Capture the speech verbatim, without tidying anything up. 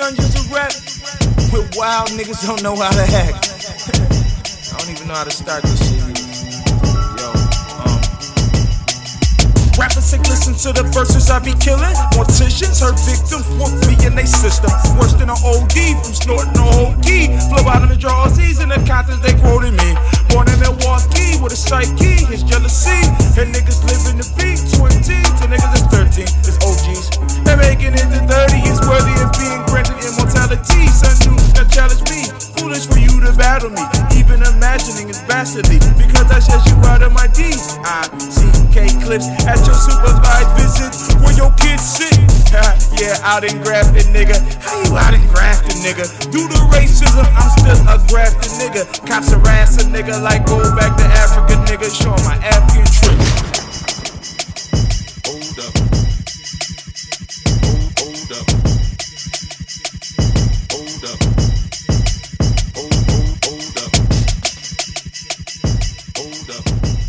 dungeons of rap with wild niggas don't know how to act. I don't even know how to start this shit here. Yo, um rappers say listen to the verses I be killing. Morticians hurt victims, whoop me and they system. Worse than an O D from snorting a whole key. Flow out of the drawers, in the contents they quoted me. Born in Milwaukee with a psyche, his jealousy. And niggas living the beat, twenty to niggas is thirteen, it's O Gs. They're making it to thirty, it's worthy of being granted immortality. Son dudes that challenge me, foolish for you to battle me. Even imagining is bastardly, because I said you out of my D's. I C K clips at your supervised visit where your kids sit. Yeah, out and grafted nigga. How you out and grafted nigga? Due to racism, I'm still a grafted nigga. Cops harass a nigga like go back to Africa nigga. Show my African trick. Hold up. Hold, hold up. Hold up. Hold, hold, hold up. Hold up.